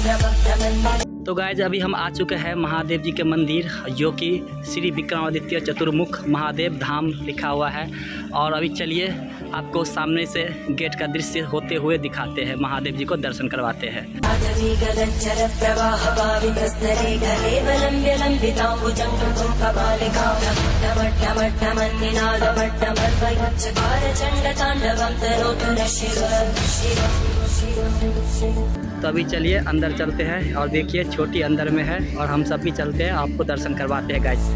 तो गाइज अभी हम आ चुके हैं महादेव जी के मंदिर, जो कि श्री विक्रमादित्य चतुर्मुख महादेव धाम लिखा हुआ है। और अभी चलिए आपको सामने से गेट का दृश्य होते हुए दिखाते हैं, महादेव जी को दर्शन करवाते हैं। तो अभी चलिए अंदर चलते हैं और देखिए छोटी अंदर में है और हम सब भी चलते हैं, आपको दर्शन करवाते हैं गाइस।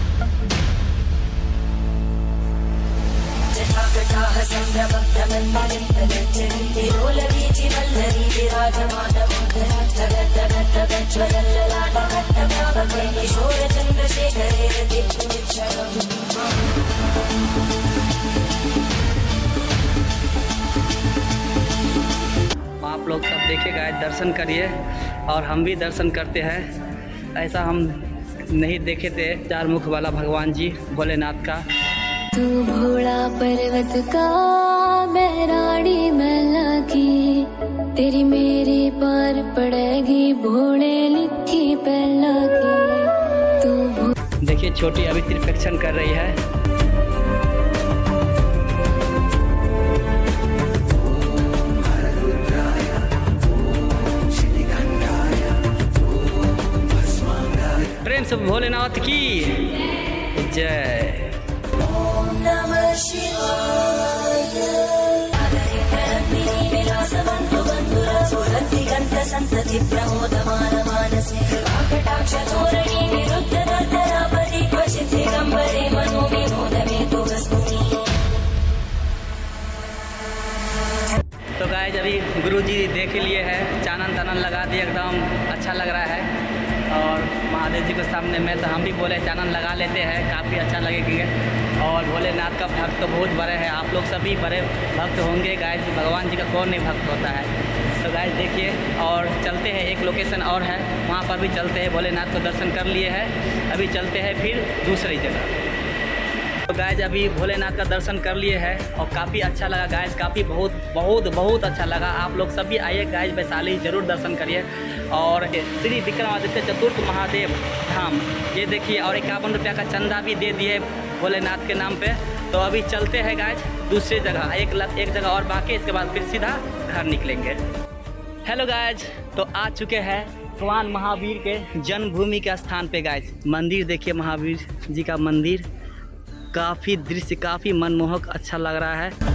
आप लोग सब देखिए गाइस, दर्शन करिए और हम भी दर्शन करते हैं। ऐसा हम नहीं देखे थे चार मुख वाला भगवान जी भोलेनाथ का। तू भोला पर्वत का मैं रानी मैला की, तेरी मेरी पार पड़ेगी भोले लिखी पहला की। तू देखिए छोटी अभी त्रिपेक्षण कर रही है। प्रेम से भोलेनाथ की जय। तो गाइस अभी गुरुजी देख लिए है, चानन तानन लगा दिए, एकदम अच्छा लग रहा है। और महादेव जी के सामने में तो हम भी बोले चानन लगा लेते हैं, काफ़ी अच्छा लगेगा। और भोलेनाथ का भक्त तो बहुत बड़े हैं, आप लोग सभी बड़े भक्त होंगे गाइस, भगवान जी का कौन नहीं भक्त होता है। तो गाइस देखिए और चलते हैं, एक लोकेशन और है वहाँ पर भी चलते हैं। भोलेनाथ को दर्शन कर लिए हैं, अभी चलते हैं फिर दूसरी जगह। तो गाइस अभी भोलेनाथ का दर्शन कर लिए हैं और काफ़ी अच्छा लगा गाइस, काफ़ी बहुत अच्छा लगा। आप लोग सभी आइए गाइस, वैशाली ज़रूर दर्शन करिए। और श्री विक्रमादित्य चतुर्थ महादेव धाम ये देखिए, और 51 रुपया का चंदा भी दे दिए भोलेनाथ के नाम पे। तो अभी चलते हैं गाइस दूसरी जगह, एक जगह और बाकी, इसके बाद फिर सीधा घर निकलेंगे। हेलो गाइस, तो आ चुके हैं भगवान महावीर के जन्मभूमि के स्थान पे गाइस। मंदिर देखिए, महावीर जी का मंदिर, काफ़ी दृश्य काफ़ी मनमोहक अच्छा लग रहा है।